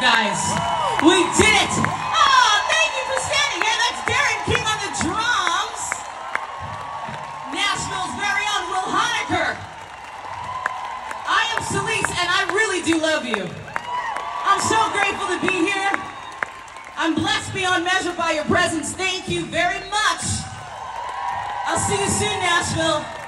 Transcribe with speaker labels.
Speaker 1: guys. We did it. Oh, thank you for standing here. That's Darren King on the drums. Nashville's very own Will Honecker. I am Celisse, and I really do love you. I'm so grateful to be here. I'm blessed beyond measure by your presence. Thank you very much. I'll see you soon, Nashville.